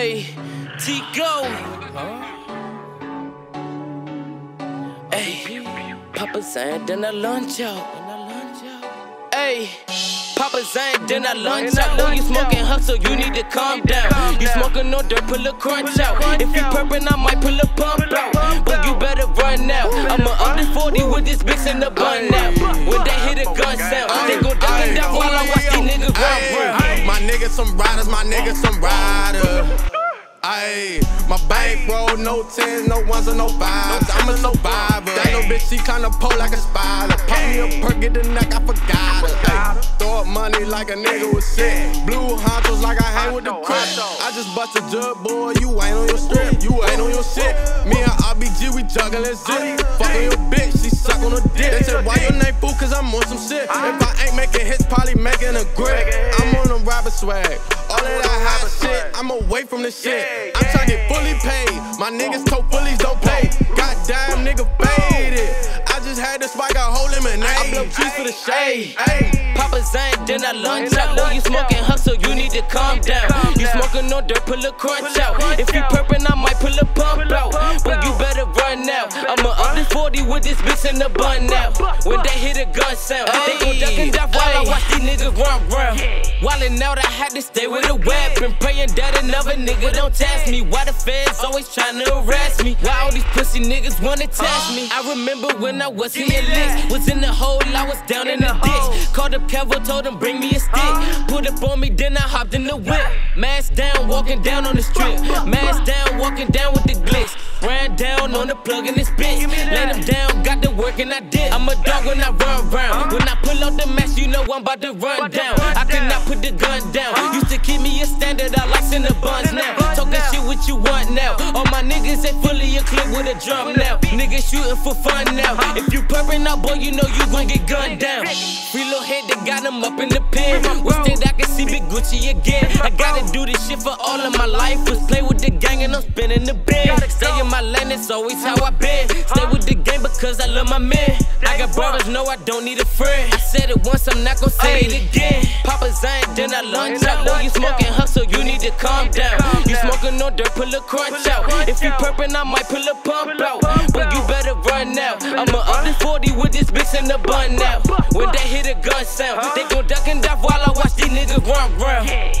Ayy, Tico. Ayy, Papa Zan, then I lunch out. Ayy, Papa Zan, then I lunch out. Oh, you smoking hustle, you need to calm down. You smoking no dirt, pull a crunch out. If you purpin', I might pull a pump out. But you better run now. I'ma up this 40 with this bitch in the bun now. When they hit a gun sound, they gon' duck and down while I watch these niggas run. My niggas some riders, my niggas some riders. Ayy, my bankroll, no 10s, no 1s, or no 5s. I'm a survivor. That little bitch, she kinda pull like a spider. Pop me a perk, get the neck, I forgot her. Ay, throw up money like a nigga was sick. Blue honchos like I hang with the crib. I just bust a jug, boy, you ain't on your strip. You ain't on your shit. Me and RBG, we juggling shit. Fucking your bitch, she suck on her dick. They said, why your name fool? Cause I'm on some shit. If I ain't making hits, probably making a grip. I'm on a rapper swag. All of that hot shit, I'm away from the shit. I'm tryna get fully paid. My niggas told fullies don't play. Goddamn nigga faded. I just had to spike a hole in my name. I blow trees for the shade. Papa Zan, then I lunch out. Oh, you smoking hustle, you need to calm down. You smoking no dirt, pull a crunch out. If you purpin', I might pull a pump out. But you better run now. I'ma up this 40 with this bitch in the bun now. When they hit a gun sound, they gon' duck and dive while I watch these niggas run round. Wildin' out, I had to stay with a weapon. Praying that another nigga don't test me. Why the feds always tryna arrest me? Why all these pussy niggas wanna test me? I remember when I was in licks. Was in the hole, I was down in the ditch. Called up Kevo, told him bring me a stick. Put up on me, then I hopped in the whip. Mask down, walking down on the strip. Mask down, walking down with the glitz. Ran down on the plug in this bitch. Laid him down, got to work and I did. I'm a dog when I run round. When I pull out the mask, you know I'm about to run down. I could not put the gun down. Used to keep me a standard, I like in the buns now. Talking shit what you want now. All my niggas ain't fully equipped with a drum now. Niggas shooting for fun now. If you purpin' out, boy, you know you gon' get gunned down. Free little head that got him up in the pen. Wish that I could see Big Gucci again. I gotta do this shit for all of my life. Was play with the gang and I'm spinning the bed. Stay in my lane, it's always how I been. Stay with the game because I love my men. I got brothers, no, I don't need a friend. I said it once, I'm not gon' say it again. Papa Zan, then I lunch out. Oh, you smoking hustle, you need to calm down. You smoking no dirt, pull a crunch out. If you purpin', I might pull a pump out. But you better run now. I'ma up this 40 with this bitch in the bun now. When they hit a gun sound, they gon' duck and dive while I watch these niggas run round.